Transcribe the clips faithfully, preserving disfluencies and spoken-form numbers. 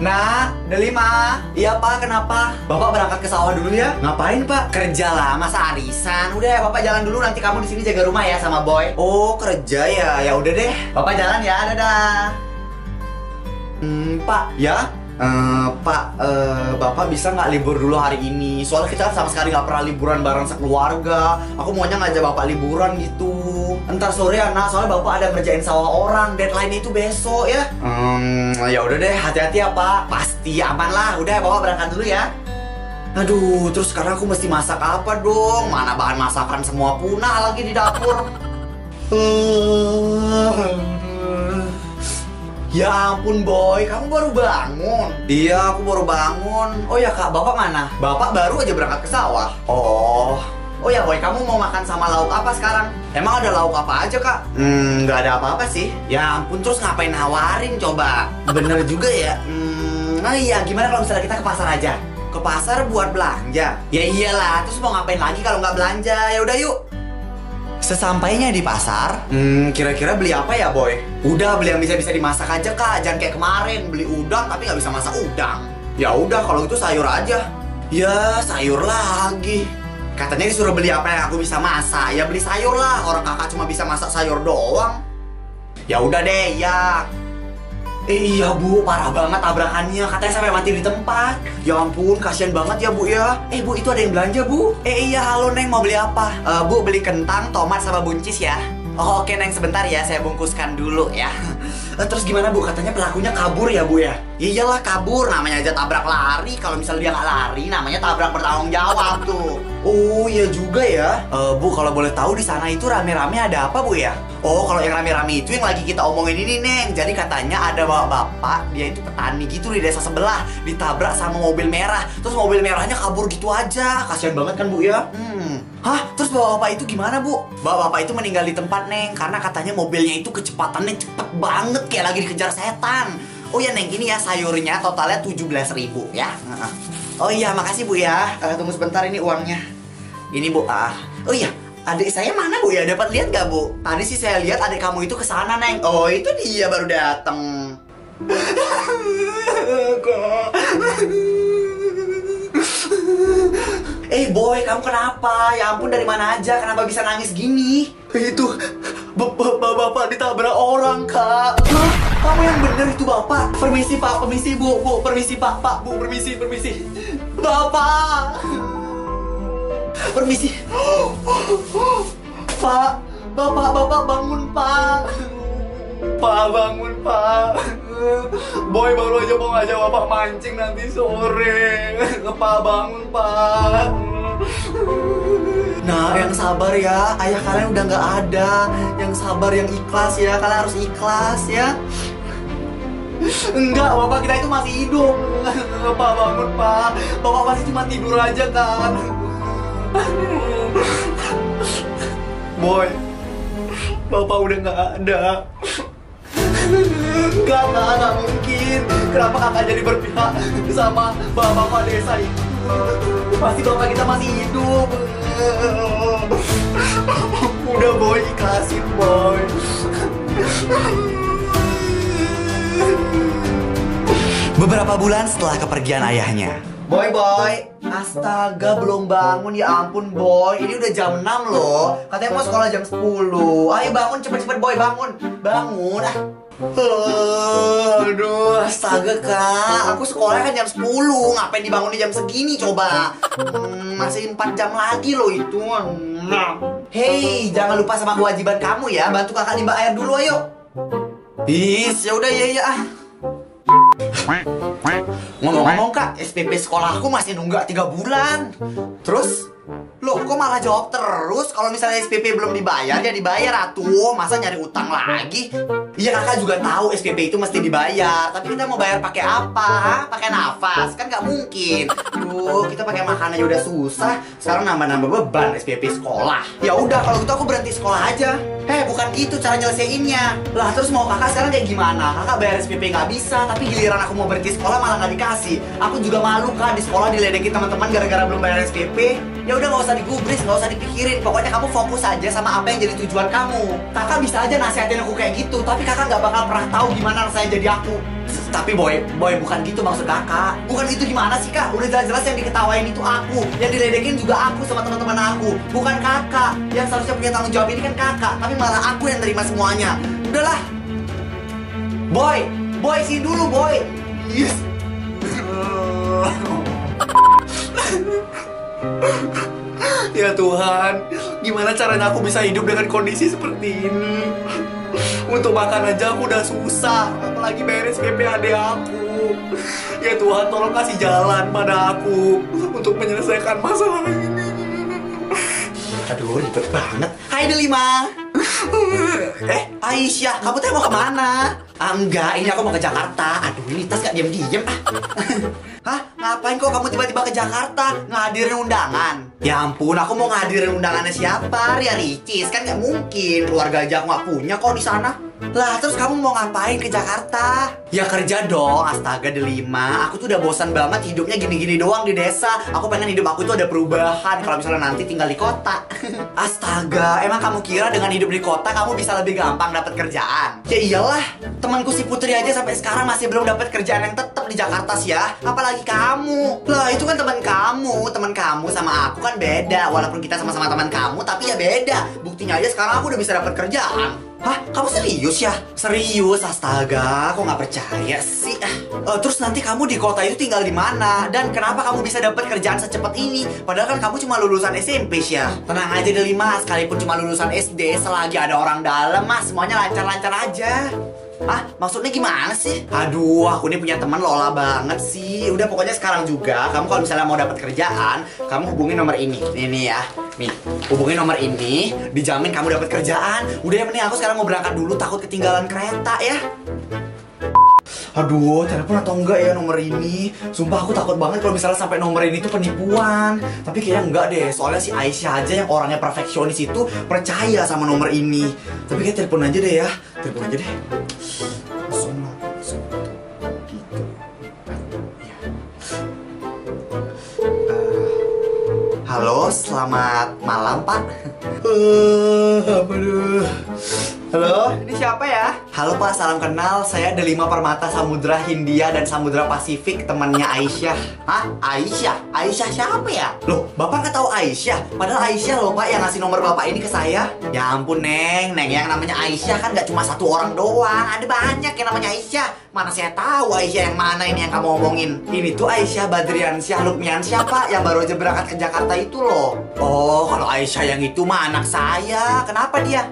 Nak, Delima. Iya pak, kenapa? Bapak berangkat ke sawah dulu ya. Ngapain pak? Kerja lah, masa arisan. Udah ya, bapak jalan dulu. Nanti kamu di sini jaga rumah ya sama boy. Oh kerja ya, ya udah deh. Bapak jalan ya, dadah. Hmm, pak, ya. Uh, Pak, uh, Bapak bisa nggak libur dulu hari ini? Soalnya kita sama sekali nggak pernah liburan bareng sekeluarga. Aku maunya ngajak Bapak liburan gitu. Entar sore ya nak, soalnya Bapak ada ngerjain sawah orang. Deadline itu besok ya. Hmm, ya udah deh, hati-hati ya Pak. Pasti aman lah. Udah Bapak berangkat dulu ya. Aduh, terus sekarang aku mesti masak apa dong? Mana bahan masakan semua punah lagi di dapur. Ya ampun boy, kamu baru bangun? Iya, aku baru bangun. Oh ya kak, bapak mana? Bapak baru aja berangkat ke sawah. Oh, oh ya boy, kamu mau makan sama lauk apa sekarang? Emang ada lauk apa aja kak? Hmm, nggak ada apa-apa sih. Ya ampun, terus ngapain nawarin coba? Bener juga ya. Hmm, nah iya, gimana kalau misalnya kita ke pasar aja? Ke pasar buat belanja? Ya iyalah, terus mau ngapain lagi kalau nggak belanja? Ya udah yuk. Sesampainya di pasar, hmm, kira-kira beli apa ya boy? Udah beli yang bisa-bisa dimasak aja kak, jangan kayak kemarin beli udang tapi nggak bisa masak udang. Ya udah kalau itu sayur aja. Ya sayur lagi. Katanya disuruh beli apa yang aku bisa masak, ya beli sayur lah. Orang kakak cuma bisa masak sayur doang. Ya udah deh ya. Eh iya bu, parah banget tabrakannya. Katanya sampai mati di tempat. Ya ampun, kasihan banget ya bu ya. Eh bu, itu ada yang belanja bu. Eh iya, halo Neng, mau beli apa? Uh, bu, beli kentang, tomat, sama buncis ya. Oh oke Neng, sebentar ya, saya bungkuskan dulu ya. uh, Terus gimana bu, katanya pelakunya kabur ya bu ya? Iyalah kabur, namanya aja tabrak lari. Kalau misalnya dia nggak lari, namanya tabrak bertanggung jawab tuh. Oh iya juga ya. uh, Bu, kalau boleh tahu di sana itu rame-rame ada apa bu ya? Oh, kalau yang rame-rame itu yang lagi kita omongin ini, Neng. Jadi katanya ada bapak-bapak, dia itu petani gitu di desa sebelah, ditabrak sama mobil merah. Terus mobil merahnya kabur gitu aja. Kasihan banget kan, Bu ya? Hmm. Hah? Terus bapak-bapak itu gimana, Bu? Bapak-bapak itu meninggal di tempat, Neng, karena katanya mobilnya itu kecepatannya cepet banget kayak lagi dikejar setan. Oh ya, Neng, ini ya sayurnya totalnya tujuh belas ribu ya. Oh iya, makasih, Bu ya. Uh, tunggu sebentar, ini uangnya. Ini, Bu. Ah. Oh iya. Adik saya mana bu ya? Dapat lihat gak bu? Tadi sih saya lihat adik kamu itu kesana Neng. Oh itu dia baru datang. Eh boy, kamu kenapa? Ya ampun, dari mana aja? Kenapa bisa nangis gini? Itu bapak ditabrak orang kak. Hah? Kamu yang bener itu bapak? Permisi pak, permisi bu, bu, permisi pak, pak, bu, permisi, permisi. Bapak. Permisi. Pak, bapak, bapak bangun pak. Pak bangun pak. Boy baru aja mau ngajak bapak mancing nanti sore. Pak bangun pak. Nah yang sabar ya, ayah kalian udah nggak ada. Yang sabar, yang ikhlas ya, kalian harus ikhlas ya. Enggak, bapak kita itu masih hidup. Pak bangun pak. Bapak masih cuma tidur aja kan. Boy, bapak udah nggak ada. Enggak, enggak, enggak mungkin. Kenapa kakak jadi berpihak sama bapak-bapak desa itu? Pasti bapak kita masih hidup. Udah boy, ikhlasin boy. Beberapa bulan setelah kepergian ayahnya, Boy, boy, astaga belum bangun, ya ampun boy. Ini udah jam enam loh. Katanya mau sekolah jam sepuluh. Ayo bangun, cepet-cepet boy, bangun. Bangun, ah. Aduh, astaga kak. Aku sekolah kan jam sepuluh. Ngapain dibangun di jam segini coba? Hmm, masih empat jam lagi loh itu. Hei, jangan lupa sama kewajiban kamu ya. Bantu kakak nimba air dulu, ayo. Bis, ya udah ya ya ah. Ngomong-ngomong kak, S P P sekolahku masih nunggak tiga bulan. Terus? Loh, kok malah jawab terus? Kalau misalnya S P P belum dibayar, ya dibayar atuh. Masa nyari utang lagi? Iya kakak juga tahu S P P itu mesti dibayar. Tapi kita mau bayar pakai apa? Pakai nafas? Kan nggak mungkin. Duh, kita pakai makan aja udah susah. Sekarang nambah-nambah beban S P P sekolah. Ya udah, kalau gitu aku berhenti sekolah aja. Heh, bukan gitu cara nyelesainnya. Lah terus mau kakak sekarang kayak gimana? Kakak bayar S P P nggak bisa, tapi giliran aku mau berhenti sekolah malah nggak dikasih. Aku juga malu kak, di sekolah diledekin teman-teman gara-gara belum bayar S P P. Ya udah, nggak usah digubris, nggak usah dipikirin. Pokoknya kamu fokus aja sama apa yang jadi tujuan kamu. Kakak bisa aja nasihatin aku kayak gitu, tapi Tapi kakak nggak bakal pernah tahu gimana rasanya jadi aku. Tapi boy, boy bukan gitu maksud kakak. Bukan itu gimana sih kak? Udah jelas-jelas yang diketawain itu aku, yang diledekin juga aku sama teman-teman aku, bukan kakak. Yang seharusnya punya tanggung jawab ini kan kakak, tapi malah aku yang terima semuanya. Udahlah. Boy, boy sini dulu boy. Yes. Ya Tuhan, gimana caranya aku bisa hidup dengan kondisi seperti ini? Untuk makan aja aku udah susah, apalagi beres P P A D aku. Ya Tuhan, tolong kasih jalan pada aku untuk menyelesaikan masalah ini. Aduh, ribet banget. Hai Delima. Eh, Aisyah, kamu tuh mau kemana? Ah, enggak, ini aku mau ke Jakarta. Aduh, ini tas gak diem-diem ah. Hah? Ngapain kok kamu tiba-tiba ke Jakarta? Ngadirin undangan? Ya ampun, aku mau ngadirin undangannya siapa? Ria Ricis, kan gak mungkin. Keluarga aja aku gak punya kok di sana. Lah, terus kamu mau ngapain ke Jakarta? Ya kerja dong, astaga Delima. Aku tuh udah bosan banget hidupnya gini-gini doang di desa. Aku pengen hidup aku tuh ada perubahan. Kalau misalnya nanti tinggal di kota. Astaga, emang kamu kira dengan hidup di kota kamu bisa lebih gampang dapat kerjaan? Ya iyalah, temanku si Putri aja sampai sekarang masih belum dapat kerjaan yang tetap di Jakarta sih ya. Apalagi kamu. Lah, itu kan teman kamu. Teman kamu sama aku kan beda. Walaupun kita sama-sama teman kamu, tapi ya beda. Buktinya aja sekarang aku udah bisa dapat kerjaan. Hah? Kamu serius ya? Serius, astaga, kok nggak percaya sih? Uh, terus nanti kamu di kota itu tinggal di mana? Dan kenapa kamu bisa dapat kerjaan secepat ini? Padahal kan kamu cuma lulusan S M P sih ya. Tenang aja Delima, sekalipun cuma lulusan S D, selagi ada orang dalam mas, semuanya lancar-lancar aja. Hah? Maksudnya gimana sih? Aduh, aku ini punya teman lola banget sih. Udah pokoknya sekarang juga, kamu kalau misalnya mau dapat kerjaan, kamu hubungin nomor ini. Ini ya, nih, hubungin nomor ini, dijamin kamu dapat kerjaan. Udah ya, mending aku sekarang mau berangkat dulu, takut ketinggalan kereta ya. Aduh, telepon atau enggak ya nomor ini? Sumpah aku takut banget kalau misalnya sampai nomor ini tuh penipuan. Tapi kayaknya enggak deh, soalnya si Aisyah aja yang orangnya perfeksionis itu percaya sama nomor ini. Tapi kayak telepon aja deh ya, telepon aja deh. Halo, selamat malam Pak. Uh, aduh. Halo, ini siapa ya? Halo Pak, salam kenal. Saya Delima Permata Samudra Hindia dan Samudra Pasifik, temannya Aisyah. Hah? Aisyah? Aisyah siapa ya? Loh, Bapak nggak tahu Aisyah? Padahal Aisyah loh Pak yang ngasih nomor Bapak ini ke saya. Ya ampun Neng, Neng yang namanya Aisyah kan nggak cuma satu orang doang. Ada banyak yang namanya Aisyah. Mana saya tahu Aisyah yang mana ini yang kamu omongin. Ini tuh Aisyah Badriansyah Lukmiansyah Pak, yang baru aja berangkat ke Jakarta itu loh. Oh, kalau Aisyah yang itu mah anak saya. Kenapa dia?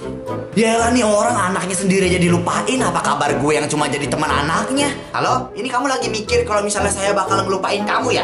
Yalah nih orang anaknya sendiri aja dilupain. Apa kabar gue yang cuma jadi teman anaknya? Halo? Ini kamu lagi mikir kalau misalnya saya bakal ngelupain kamu ya?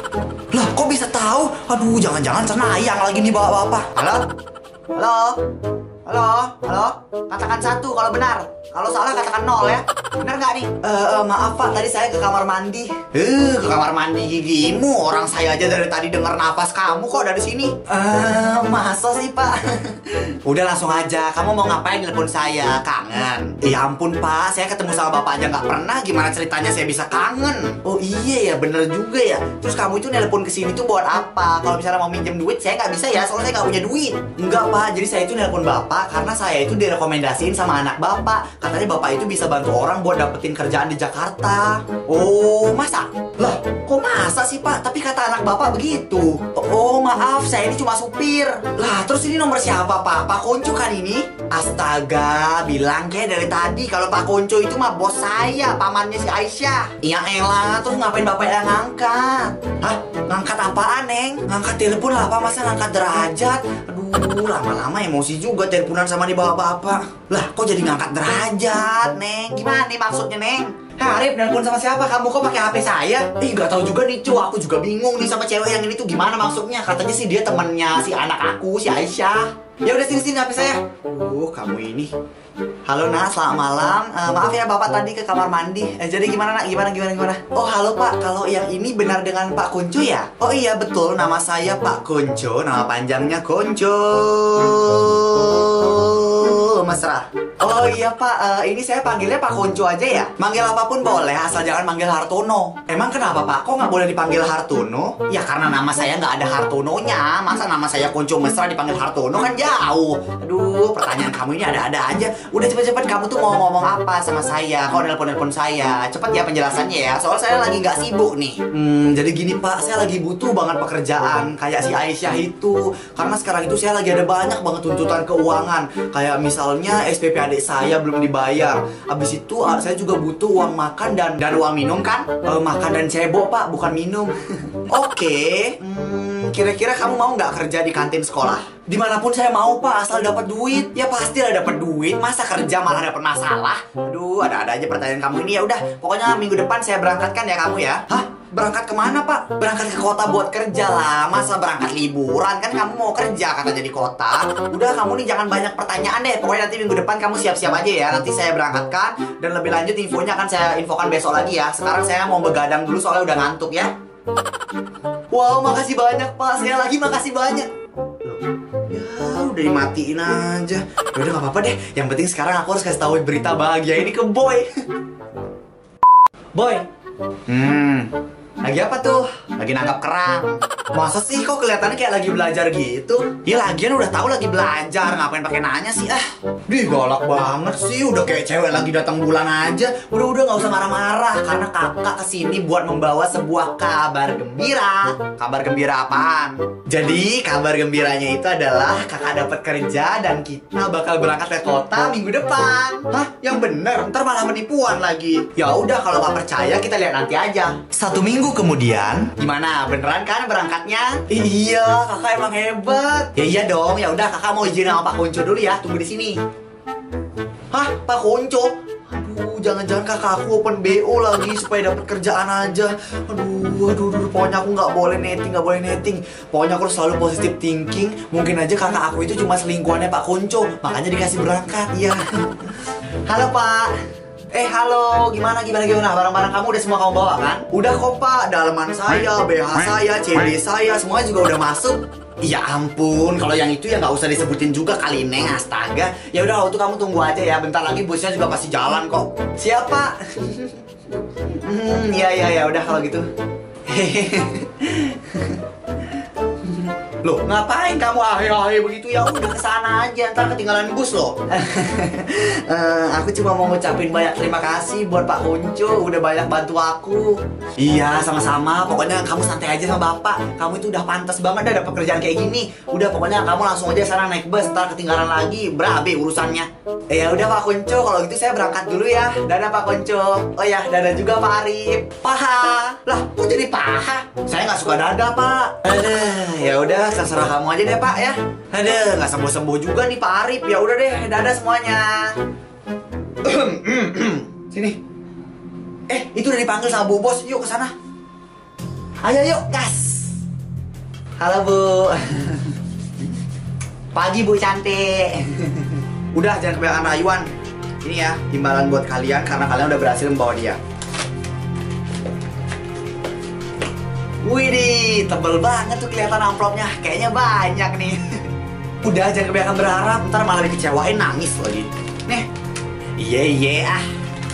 Lah kok bisa tahu? Aduh jangan-jangan cenayang lagi nih bapak-bapak. Halo? Halo? Halo? Halo? Katakan satu kalau benar. Kalau salah katakan nol ya. Benar nggak nih? Eh uh, uh, maaf Pak, tadi saya ke kamar mandi. Eh, uh, ke kamar mandi gigimu. Orang saya aja dari tadi dengar nafas kamu kok dari sini. Eh, uh, masa sih Pak? Udah langsung aja. Kamu mau ngapain telepon saya? Kangen? Ya ampun Pak, saya ketemu sama Bapak aja nggak pernah. Gimana ceritanya saya bisa kangen? Oh iya ya, bener juga ya. Terus kamu itu nelpon ke sini tuh buat apa? Kalau misalnya mau minjem duit, saya nggak bisa ya, soalnya saya nggak punya duit. Enggak Pak, jadi saya itu nelpon Bapak karena saya itu direkomendasiin sama anak Bapak. Katanya Bapak itu bisa bantu orang buat dapetin kerjaan di Jakarta. Oh, masa? Lah, kok masa sih Pak? Tapi kata anak Bapak begitu. Oh, maaf, saya ini cuma supir. Lah, terus ini nomor siapa Pak? Pak Konco kan ini? Astaga, bilang kayak dari tadi kalau Pak Konco itu mah bos saya, pamannya si Aisyah. Iya elah, terus ngapain Bapak yang ngangkat? Hah? Ngangkat apaan, Neng? Ngangkat telepon lah, Pak. Masa ngangkat derajat? Aduh, lama-lama emosi juga teleponan sama di bapak-bapak. Lah, kok jadi ngangkat derajat, Neng? Gimana nih maksudnya, Neng? Arif, nelpon sama siapa? Kamu kok pakai H P saya? Ih, gak tahu juga nih, cu. Aku juga bingung nih sama cewek yang ini tuh gimana maksudnya. Katanya sih dia temennya si anak aku, si Aisyah. Ya udah sini-sini H P saya. Uh, kamu ini. Halo Nak, selamat malam. Uh, maaf ya Bapak tadi ke kamar mandi. Eh, jadi gimana Nak? Gimana gimana gimana? Oh, halo Pak. Kalau yang ini benar dengan Pak Konco ya? Oh iya betul, nama saya Pak Konco. Nama panjangnya Konco Mesra. Oh iya Pak, uh, ini saya panggilnya Pak Kunco aja ya? Manggil apapun boleh, asal jangan manggil Hartono. Emang kenapa Pak? Kok nggak boleh dipanggil Hartono? Ya karena nama saya nggak ada Hartononya. Masa nama saya Kunco Mesra dipanggil Hartono kan jauh. Aduh, pertanyaan kamu ini ada-ada aja. Udah cepet-cepet, kamu tuh mau ngomong apa sama saya? Kok nelpon-nelpon saya? Cepet ya penjelasannya ya, soal saya lagi nggak sibuk nih. Hmm, jadi gini Pak, saya lagi butuh banget pekerjaan kayak si Aisyah itu. Karena sekarang itu saya lagi ada banyak banget tuntutan keuangan. Kayak misalnya S P P adik saya belum dibayar. Habis itu uh, saya juga butuh uang makan dan dan uang minum kan? Uh, makan dan cebok Pak, bukan minum. Oke, okay. hmm, kira-kira kamu mau nggak kerja di kantin sekolah? Dimanapun saya mau Pak, asal dapat duit. Ya pastilah dapat duit. Masa kerja malah dapat masalah? Aduh, ada-ada aja pertanyaan kamu ini. Ya udah, pokoknya minggu depan saya berangkatkan ya kamu ya. Hah? Berangkat kemana Pak? Berangkat ke kota buat kerja lah. Masa berangkat liburan? Kan kamu mau kerja katanya di kota. Udah, kamu nih jangan banyak pertanyaan deh. Pokoknya nanti minggu depan kamu siap-siap aja ya. Nanti saya berangkatkan. Dan lebih lanjut infonya akan saya infokan besok lagi ya. Sekarang saya mau begadang dulu soalnya udah ngantuk ya. Wow, makasih banyak Pak. Sekali lagi makasih banyak. Ya udah dimatiin aja. Ya udah gak apa-apa deh. Yang penting sekarang aku harus kasih tahu berita bahagia ini ke Boy. Boy. Hmm. Lagi apa tuh? Lagi nangkap kerang. Masa sih kok kelihatannya kayak lagi belajar gitu? Ya lagian udah tahu lagi belajar, ngapain pakai nanya sih? Ah, Dih galak banget sih, udah kayak cewek lagi datang bulan aja. Udah-udah nggak usah marah-marah karena kakak kesini buat membawa sebuah kabar gembira. Kabar gembira apaan? Jadi kabar gembiranya itu adalah kakak dapat kerja dan kita bakal berangkat ke kota minggu depan. Hah? Yang bener? Ntar malah penipuan lagi. Ya udah kalau nggak percaya kita lihat nanti aja. Satu minggu kemudian, gimana? Beneran kan berangkatnya? Iya, kakak emang hebat. Ya iya dong. Ya udah, kakak mau izin sama Pak Kunco dulu ya. Tunggu di sini. Hah, Pak Kunco? Aduh, jangan-jangan kakak aku open B O lagi supaya dapat kerjaan aja. Aduh, aduh, aduh, pokoknya aku nggak boleh netting, nggak boleh netting. Pokoknya aku harus selalu positive thinking. Mungkin aja kakak aku itu cuma selingkuhannya Pak Kunco, makanya dikasih berangkat. Ya. Halo Pak. Eh halo, gimana gimana gimana? Barang-barang kamu udah semua kamu bawa kan? Udah kok Pak, dalaman saya, B H saya, C D saya, semuanya juga udah masuk. Ya ampun, kalau yang itu ya nggak usah disebutin juga kali Neng, astaga. Ya udah kalau itu kamu tunggu aja ya, bentar lagi bosnya juga pasti jalan kok. Siapa? Hmm, ya ya ya udah kalau gitu. Loh, ngapain kamu ahe-ahe begitu? Ya udah kesana aja, ntar ketinggalan bus loh. uh, Aku cuma mau ngucapin banyak terima kasih buat Pak Kunco, udah banyak bantu aku. Iya, sama-sama. Pokoknya kamu santai aja sama Bapak. Kamu itu udah pantas banget dah dapat kerjaan kayak gini. Udah, pokoknya kamu langsung aja sana naik bus, ntar ketinggalan lagi, berabe urusannya. Eh ya udah Pak Kunco, kalau gitu saya berangkat dulu ya. Dadah Pak Kunco. Oh ya, dadah juga Pak Arif. Paha. Lah, kok jadi paha? Saya nggak suka dadah, Pak. Aduh, ya udah. Terserah kamu aja deh Pak ya. Aduh, nggak sembuh-sembuh juga nih Pak Arif. Ya udah deh, dadah semuanya. Sini. Eh, itu udah dipanggil sama Bu Bos. Yuk ke sana. Ayo yuk, gas. Halo Bu. Pagi Bu cantik. Udah, jangan kebanyakan rayuan. Ini ya, imbalan buat kalian karena kalian udah berhasil membawa dia. Widih, tebel banget tuh kelihatan amplopnya. Kayaknya banyak nih. Udah, jangan kebanyakan berharap, ntar malah dikecewain nangis lagi. Nih. Iya, iya ah.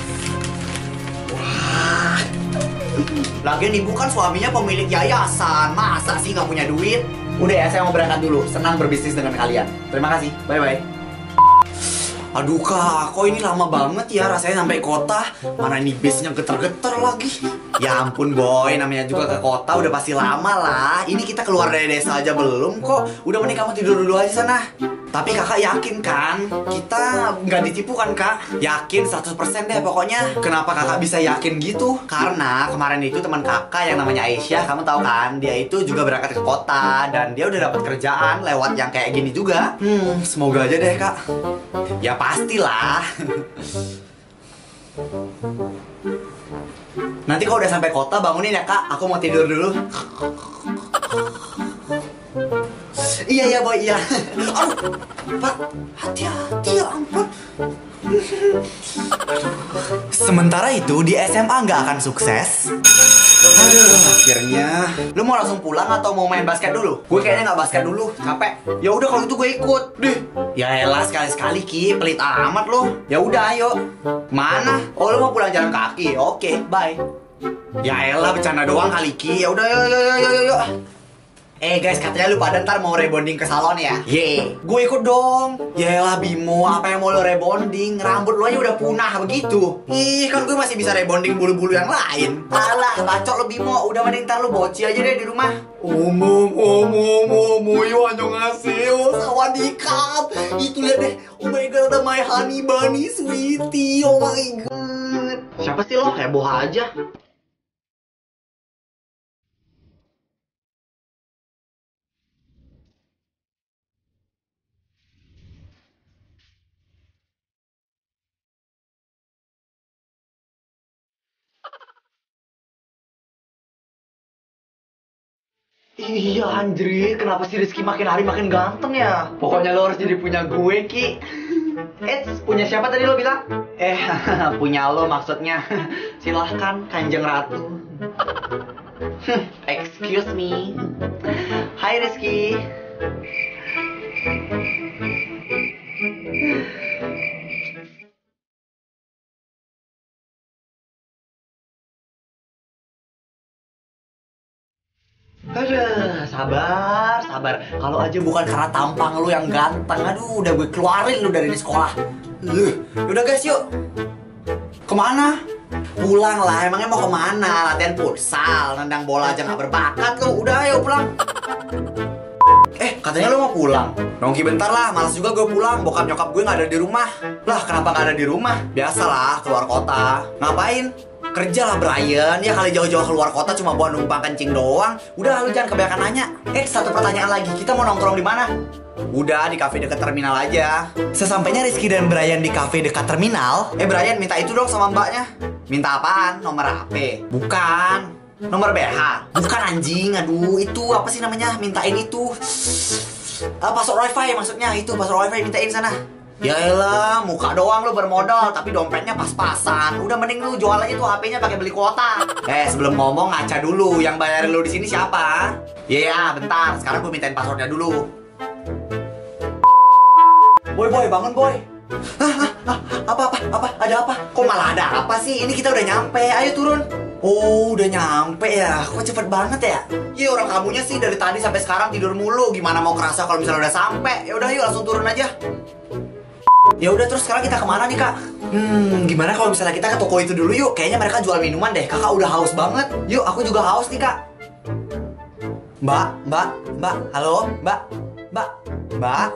Wah. Lagian ibu kan suaminya pemilik yayasan. Masa sih nggak punya duit? Udah ya, saya mau berangkat dulu. Senang berbisnis dengan kalian. Terima kasih. Bye-bye. Aduh kak, kok ini lama banget ya rasanya sampai kota. Mana ini bisnya geter-geter lagi. Ya ampun Boy, namanya juga ke kota udah pasti lama lah. Ini kita keluar dari desa aja belum kok. Udah mending kamu tidur dulu aja sana. Tapi kakak yakin kan? Kita nggak ditipu kan kak? Yakin seratus persen deh pokoknya. Kenapa kakak bisa yakin gitu? Karena kemarin itu teman kakak yang namanya Aisyah, kamu tahu kan? Dia itu juga berangkat ke kota dan dia udah dapat kerjaan lewat yang kayak gini juga. Hmm, semoga aja deh kak. Ya pastilah. Nanti kalau udah sampai kota bangunin ya kak. Aku mau tidur dulu. Iya ya Boy, iya. Aduh, Pak, hati-hati ya ampun. Sementara itu di S M A nggak akan sukses. Aduh, akhirnya. Lu mau langsung pulang atau mau main basket dulu? Gue kayaknya nggak basket dulu, capek. Ya udah kalau gitu gue ikut. Deh. Ya elah sekali-sekali Ki, pelit amat lu. Ya udah ayo. Mana? Oh lu mau pulang jalan kaki? Oke, bye. Ya elah bercanda doang kali Ki. Ya udah yo yo yo yo yo. Eh guys, katanya lu pada ntar mau rebonding ke salon ya? Ye, gue ikut dong. Yaelah Bimo, apa yang mau lo rebonding? Rambut lo aja udah punah begitu. Ih, kan gue masih bisa rebonding bulu-bulu yang lain. Alah, bacot lo Bimo, udah mending ntar lo boci aja deh di rumah. Omong, omong, omong, yo annyeonghaseyo, sawadikap. Itu lihat deh, oh my god, ada my honey bunny sweetie, oh my god. Siapa sih lo? Heboh aja. Iya Andri, kenapa sih Rizky makin hari makin ganteng ya? Pokoknya lo harus jadi punya gue, Ki. Eits, punya siapa tadi lo bilang? Eh, punya lo maksudnya. Silahkan, Kanjeng Ratu. Excuse me. Hai Rizky. Aduh, sabar, sabar. Kalau aja bukan karena tampang lu yang ganteng, aduh, udah gue keluarin lu dari sekolah. Uh, udah guys, yuk. Kemana? Pulang lah, emangnya mau kemana? Latihan futsal, nendang bola aja nggak berbakat lu. Udah, ayo pulang. Eh, katanya lu mau pulang? Nongki bentar lah, malas juga gue pulang. Bokap nyokap gue nggak ada di rumah. Lah, kenapa nggak ada di rumah? Biasalah, keluar kota. Ngapain? Kerja lah Brian, ya kali jauh-jauh keluar kota cuma buat numpang kencing doang. Udah lu jangan kebanyakan nanya. Eh satu pertanyaan lagi, kita mau nongkrong di mana? Udah di kafe dekat terminal aja. Sesampainya Rizky dan Brian di kafe dekat terminal, eh Brian minta itu dong sama mbaknya. Minta apaan? Nomor H P? Bukan. Nomor B H? Bukan anjing, aduh itu apa sih namanya? Mintain itu. Uh, password wifi maksudnya, itu password wifi mintain sana. Ya elah, muka doang lu bermodal, tapi dompetnya pas-pasan. Udah mending lu jual aja tuh H P-nya pakai beli kuota. Eh, sebelum ngomong ngaca dulu, yang bayarin lu di sini siapa? Iya, yeah, bentar. Sekarang gue mintain passwordnya dulu. Boy, boy, bangun boy. Hah, hah, apa, apa, apa, ada apa? Kok malah ada apa sih? Ini kita udah nyampe, ayo turun. Oh, udah nyampe ya? Kok cepet banget ya? Iya, orang kamunya sih dari tadi sampai sekarang tidur mulu. Gimana mau kerasa kalau misalnya udah sampai? Ya udah yuk langsung turun aja. Ya udah terus sekarang kita kemana nih kak? Hmm, gimana kalau misalnya kita ke toko itu dulu yuk? Kayaknya mereka jual minuman deh. Kakak udah haus banget. Yuk, aku juga haus nih kak. Mbak, mbak, mbak, halo, mbak, mbak, mbak.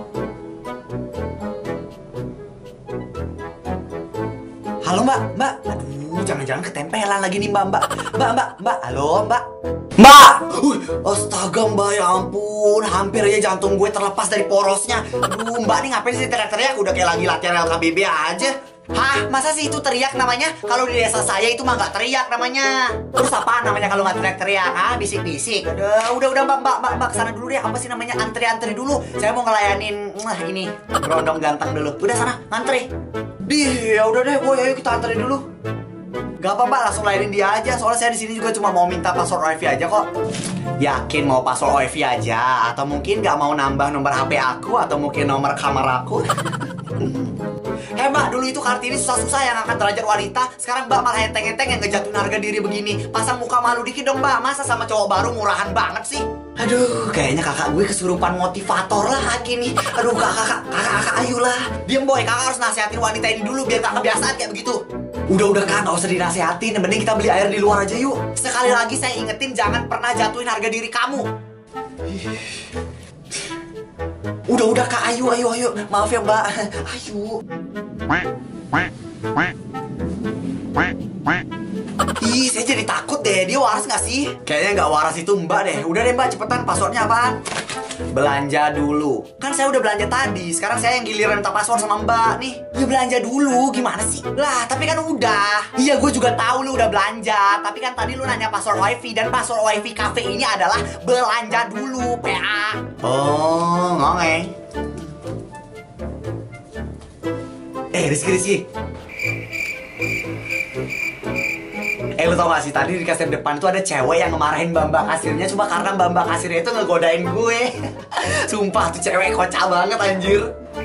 Halo mbak, mbak. Aduh, jangan-jangan ketempelan lagi nih mbak, mbak, mbak, mbak, mbak, halo mbak. Mbak! Wih, astaga mbak, ya ampun. Hampir aja jantung gue terlepas dari porosnya. Aduh, mbak nih ngapain sih teriak-teriak? Udah kayak lagi latihan L K B B aja. Hah? Masa sih itu teriak namanya? Kalau di desa saya itu mah nggak teriak namanya. Terus apa namanya kalau nggak teriak-teriak? Hah? Bisik-bisik? Udah, udah, udah mbak, mbak, mbak, mbak, kesana dulu deh. Apa sih namanya? Antri-antri dulu. Saya mau ngelayanin, nah ini, berondong ganteng dulu. Udah sana, ngantri. Dih, ya udah deh, boy, ayo kita antri dulu. Gak apa mbak, langsung layanin dia aja. Soalnya saya di sini juga cuma mau minta password wifi aja kok. Yakin mau password wifi aja? Atau mungkin gak mau nambah nomor H P aku? Atau mungkin nomor kamar aku? Hei mbak, dulu itu Kartini susah-susah yang angkat derajat wanita. Sekarang mbak malah enteng-enteng yang ngejatuhin harga diri begini. Pasang muka malu dikit dong mbak. Masa sama cowok baru murahan banget sih? Aduh, kayaknya kakak gue kesurupan motivator lah lagi nih. Aduh kakak, kakak, kakak, kakak ayolah. Diem boy, kakak harus nasihatin wanita ini dulu biar kakak kebiasaan kayak begitu. Udah, udah kak, gak usah dinasehatin. Mending kita beli air di luar aja yuk. Sekali lagi saya ingetin, jangan pernah jatuhin harga diri kamu. Udah, udah kak, ayo, ayo, ayo. Maaf ya mbak, ayo. Ih, saya jadi takut deh. Dia waras gak sih? Kayaknya gak waras itu mbak deh. Udah deh mbak, cepetan passwordnya apaan? Belanja dulu. Kan saya udah belanja tadi. Sekarang saya yang giliran minta password sama mbak nih. Ya belanja dulu, gimana sih? Lah, tapi kan udah. Iya, gue juga tahu lu udah belanja. Tapi kan tadi lu nanya password wifi. Dan password wifi cafe ini adalah belanja dulu, P A. Oh, ngongeng. Eh, Rizky, Rizky. Eh, lu tau gak sih, tadi di kasir depan tuh ada cewek yang ngemarahin mbak-mbak kasirnya cuma karena mbak-mbak kasirnya itu ngegodain gue. Sumpah, tuh cewek kocak banget anjir.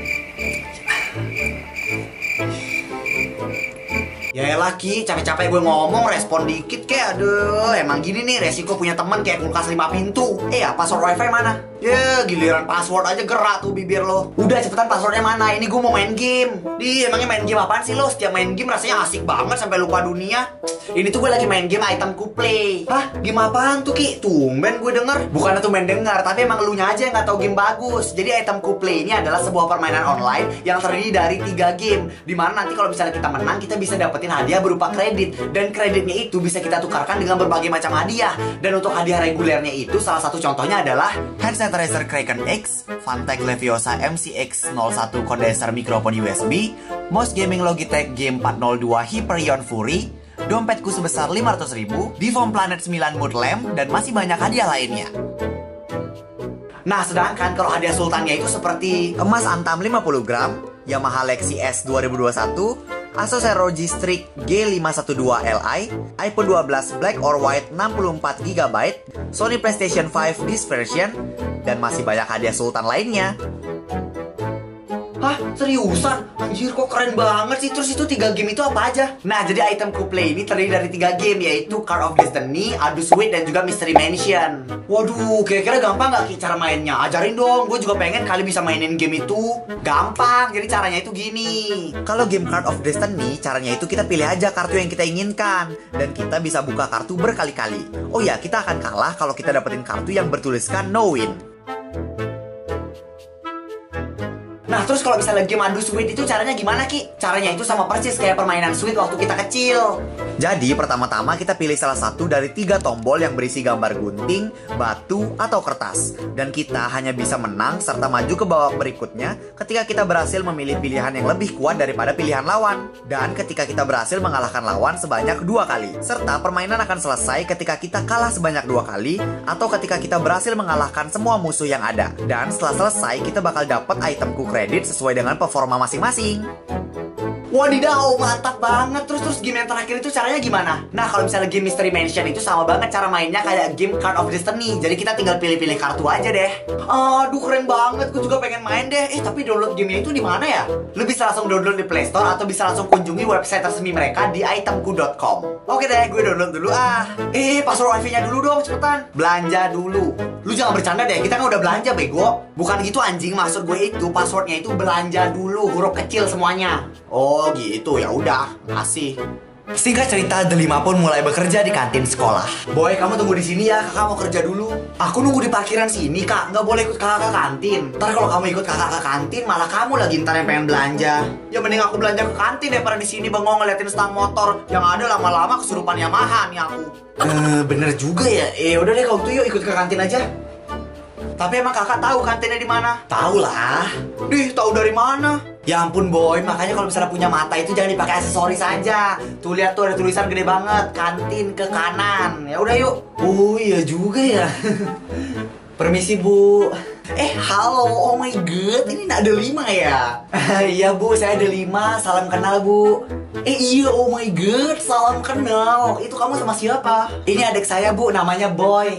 Ya elah Ki, capek-capek gue ngomong, respon dikit kek. Aduh, emang gini nih resiko punya teman kayak kulkas lima pintu. Eh ya, password wifi mana? Ya, giliran password aja gerak tuh bibir lo. Udah cepetan passwordnya mana, ini gue mau main game. Di, emangnya main game apaan sih lo? Setiap main game rasanya asik banget sampai lupa dunia. Ini tuh gue lagi main game itemku play. Hah? Game apaan tuh Ki? Tumben gue denger. Bukannya tumben denger, tapi emang elunya aja yang gak tahu game bagus. Jadi itemku play ini adalah sebuah permainan online yang terdiri dari tiga game. Dimana nanti kalau misalnya kita menang, kita bisa dapetin hadiah berupa kredit. Dan kreditnya itu bisa kita tukarkan dengan berbagai macam hadiah. Dan untuk hadiah regulernya itu salah satu contohnya adalah hand sanitizer Kraken X, Fantech Leviosa M C X nol satu kondenser mikrofon U S B, mouse gaming Logitech G empat nol dua Hyperion Fury, dompetku sebesar lima ratus ribu, Divom Planet sembilan Mood Lamp, dan masih banyak hadiah lainnya. Nah, sedangkan kalau hadiah sultannya itu seperti emas antam lima puluh gram, Yamaha Lexi S dua ribu dua puluh satu, Asus R O G Strix G lima satu dua Li, iPhone dua belas Black or White enam puluh empat giga byte, Sony PlayStation lima Disc Version, dan masih banyak hadiah sultan lainnya. Hah? Seriusan? Anjir, kok keren banget sih. Terus itu tiga game itu apa aja? Nah, jadi itemku play ini terdiri dari tiga game, yaitu Card of Destiny, Adu Sweet, dan juga Mystery Mansion. Waduh, kira-kira gampang gak Ki cara mainnya? Ajarin dong, gue juga pengen kali bisa mainin game itu. Gampang, jadi caranya itu gini. Kalau game Card of Destiny, caranya itu kita pilih aja kartu yang kita inginkan. Dan kita bisa buka kartu berkali-kali. Oh ya, kita akan kalah kalau kita dapetin kartu yang bertuliskan no win. Nah, terus kalau misalnya game Adu Sweet itu caranya gimana Ki? Caranya itu sama persis kayak permainan Sweet waktu kita kecil. Jadi pertama-tama kita pilih salah satu dari tiga tombol yang berisi gambar gunting, batu, atau kertas. Dan kita hanya bisa menang serta maju ke babak berikutnya ketika kita berhasil memilih pilihan yang lebih kuat daripada pilihan lawan. Dan ketika kita berhasil mengalahkan lawan sebanyak dua kali. Serta permainan akan selesai ketika kita kalah sebanyak dua kali atau ketika kita berhasil mengalahkan semua musuh yang ada. Dan setelah selesai kita bakal dapat itemku kredit sesuai dengan performa masing-masing. Wadidaw, mantap banget. Terus terus game yang terakhir itu caranya gimana? Nah, kalau misalnya game Mystery Mansion itu sama banget cara mainnya kayak game Card of Destiny. Jadi kita tinggal pilih-pilih kartu aja deh. Aduh, keren banget. Gue juga pengen main deh. Eh, tapi download gamenya itu di mana ya? Lu bisa langsung download di Play Store atau bisa langsung kunjungi website resmi mereka di itemku dot com. Oke deh, gue download dulu ah. Eh, password wifi-nya dulu dong, cepetan. Belanja dulu. Lu jangan bercanda deh, kita kan udah belanja bego. Bukan gitu anjing, maksud gue itu passwordnya itu belanja dulu, huruf kecil semuanya. Oh gitu, ya udah, kasih. Singkat cerita, Delima pun mulai bekerja di kantin sekolah. Boy, kamu tunggu di sini ya, kakak mau kerja dulu. Aku nunggu di parkiran sini, kak. Nggak boleh ikut kakak ke kantin. Ntar kalau kamu ikut kakak ke kantin, malah kamu lagi ntar yang pengen belanja. Ya mending aku belanja ke kantin daripada di sini bengong ngeliatin stang motor. Yang ada lama-lama kesurupan Yamaha nih aku. Eh, bener juga ya. Eh, udah deh kalau gitu yuk ikut ke kantin aja. Tapi emang kakak tahu kantinnya di mana? Tahu lah. Dih, tahu dari mana? Ya ampun Boy, makanya kalau misalnya punya mata itu jangan dipakai aksesoris saja. Tuh lihat tuh ada tulisan gede banget, kantin ke kanan. Ya udah yuk. Oh iya juga ya. Permisi Bu. Eh halo, oh my god, ini ada lima ya? Iya Bu, saya ada lima, salam kenal Bu. Eh iya, oh my god, salam kenal. Itu kamu sama siapa? Ini adik saya Bu, namanya Boy.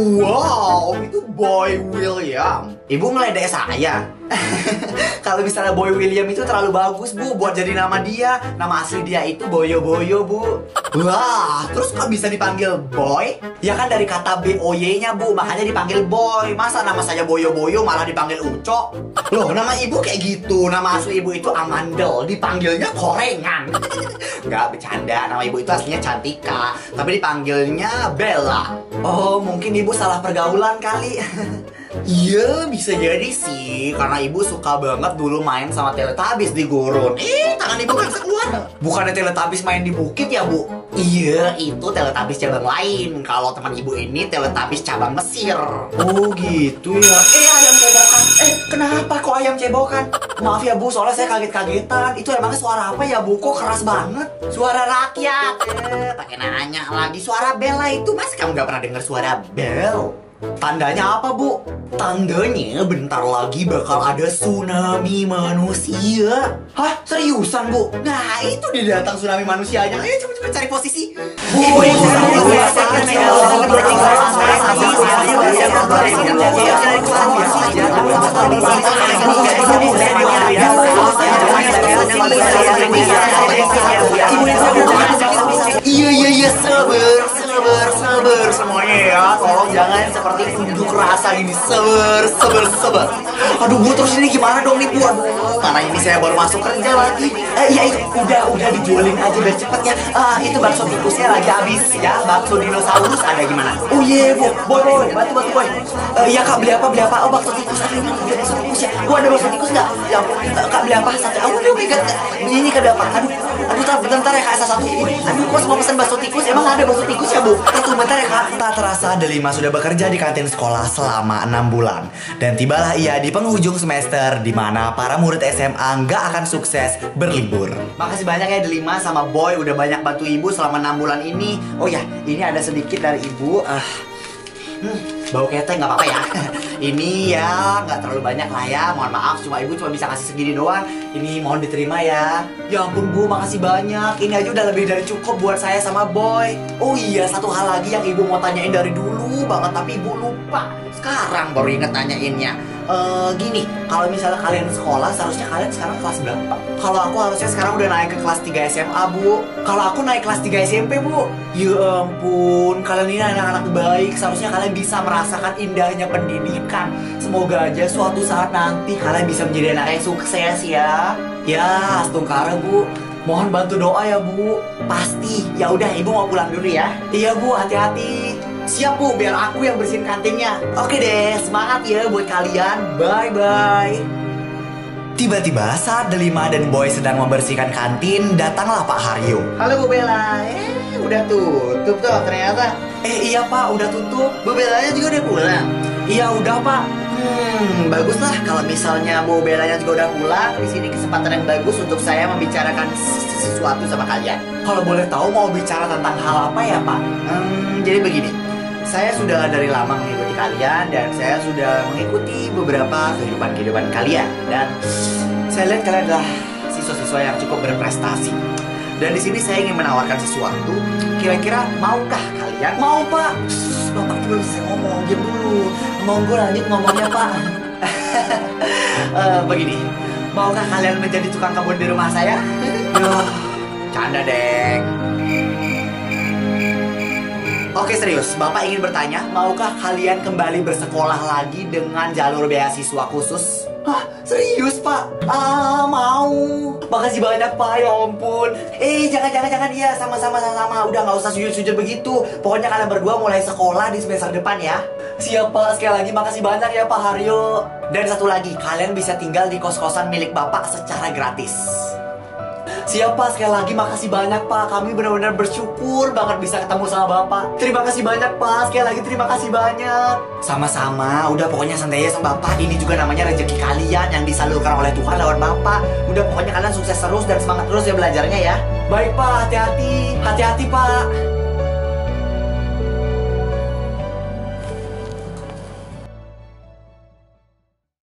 Wow, itu Boy William. Ibu ngeledek saya. Kalau misalnya Boy William itu terlalu bagus Bu buat jadi nama dia. Nama asli dia itu Boyo Boyo Bu. Wah, terus kok bisa dipanggil Boy? Ya kan dari kata B O Y nya Bu, makanya dipanggil Boy. Masa nama saya Boyo Boyo malah dipanggil Uco? Loh, nama ibu kayak gitu. Nama asli ibu itu Amandel, dipanggilnya Korengan. Nggak bercanda, nama ibu itu aslinya Cantika, tapi dipanggilnya Bella. Oh, mungkin ibu salah pergaulan kali. Iya, bisa jadi sih. Karena ibu suka banget dulu main sama Teletubbies di gurun. Eh, tangan ibu kan keluar. Bukannya Teletubbies main di bukit ya, Bu? Iya, itu Teletubbies cabang lain. Kalau teman ibu ini Teletubbies cabang Mesir. Oh, gitu ya. Eh, ayam cebokan. Eh, kenapa kok ayam cebokan? Maaf ya, Bu, soalnya saya kaget-kagetan. Itu emangnya suara apa ya, Bu? Kok keras banget? Suara rakyat. Eh, pakai nanya lagi. Suara bel lah itu. Mas, kamu gak pernah dengar suara bel? Tandanya apa, Bu? Tandanya bentar lagi bakal ada tsunami manusia. Hah? Seriusan, Bu? Nah, itu dia datang tsunami manusianya. Ayo cepet-cepet cari posisi. Bu, iya iya iya sabar sabar sabar semuanya ya, tolong jangan seperti unjuk rasa ini. Sabar sabar sabar. Aduh Bu, terus ini gimana dong nih Bu? Aduh, mana ini saya baru masuk kerja lagi. Eh iya itu udah udah dijualin aja biar cepet ya. Ah itu bakso tikusnya lagi habis ya, bakso dinosaurus ada gimana? Oh iya Bu, boy boy bantu bantu boy. Eh iya Kak, beli apa beli apa? Oh bakso tikus, ah ini ada bakso tikus ya. Bu ada bakso tikus nggak? Ya ampun, eh, Kak beli apa? Satu. Oh udah udah ini ke berapa? Aduh aduh bentar bentar ya Kak, satu. Aduh kok mau pesan bakso tikus? Emang ada bakso tikus ya Bu? Itu bentar ya Kak. Tak terasa Delima sudah bekerja di kantin sekolah selama enam bulan. Dan tibalah ia di penghujung semester di mana para murid S M A nggak akan sukses berlibur. Makasih banyak ya Delima sama Boy udah banyak bantu ibu selama enam bulan ini. Oh ya, ini ada sedikit dari ibu. Ah, hmm, bau ketek nggak apa-apa ya. Ini ya nggak terlalu banyak lah ya. Mohon maaf, cuma ibu cuma bisa kasih segini doang. Ini mohon diterima ya. Ya ampun Bu, makasih banyak. Ini aja udah lebih dari cukup buat saya sama Boy. Oh iya, satu hal lagi yang ibu mau tanyain dari dulu banget tapi ibu lupa. Sekarang baru inget nanyainnya. Uh, gini, kalau misalnya kalian sekolah, seharusnya kalian sekarang kelas berapa? Kalau aku harusnya sekarang udah naik ke kelas tiga S M A, Bu. Kalau aku naik kelas tiga S M P, Bu. Ya ampun, kalian ini anak-anak baik. Seharusnya kalian bisa merasakan indahnya pendidikan. Semoga aja suatu saat nanti kalian bisa menjadi anak yang sukses ya. Ya, astungkara, Bu. Mohon bantu doa ya, Bu. Pasti. Ya udah, Ibu mau pulang dulu ya. Iya, Bu, hati-hati. Siap Bu, biar aku yang bersihin kantinnya. Oke deh, semangat ya buat kalian. Bye-bye. Tiba-tiba saat Delima dan Boy sedang membersihkan kantin, datanglah Pak Haryo. Halo Bu Bella, eh udah tutup tuh ternyata. Eh iya Pak, udah tutup. Bu Bellanya juga udah pulang? Iya udah Pak. Hmm, baguslah kalau misalnya Bu Bellanya juga udah pulang. Di sini kesempatan yang bagus untuk saya membicarakan sesuatu sama kalian. Kalau boleh tahu mau bicara tentang hal apa ya Pak? Hmm, jadi begini. Saya sudah dari lama mengikuti kalian dan saya sudah mengikuti beberapa kehidupan-kehidupan kalian dan saya lihat kalian adalah siswa-siswa yang cukup berprestasi. Dan di sini saya ingin menawarkan sesuatu. Kira-kira maukah kalian? Mau Pak. Bapak belum bisa ngomong, diam dulu. Monggo lanjut ngomongnya Pak. uh, begini, maukah kalian menjadi tukang kebun di rumah saya? Duh, canda deng. Oke serius, Bapak ingin bertanya, maukah kalian kembali bersekolah lagi dengan jalur beasiswa khusus? Hah, serius Pak? Ah, mau. Makasih banyak Pak, ya ampun. Eh, jangan-jangan-jangan, iya, sama-sama, sama-sama. Udah nggak usah sujud-sujud begitu. Pokoknya kalian berdua mulai sekolah di semester depan ya. Siap Pak, sekali lagi makasih banyak ya Pak Haryo. Dan satu lagi, kalian bisa tinggal di kos-kosan milik Bapak secara gratis. Siap Pak, sekali lagi makasih banyak Pak. Kami benar-benar bersyukur banget bisa ketemu sama Bapak. Terima kasih banyak Pak, sekali lagi terima kasih banyak. Sama-sama, udah pokoknya santai aja sama Bapak. Ini juga namanya rezeki kalian yang disalurkan oleh Tuhan lewat Bapak. Udah pokoknya kalian sukses terus dan semangat terus ya belajarnya ya. Baik Pak, hati-hati. Hati-hati Pak.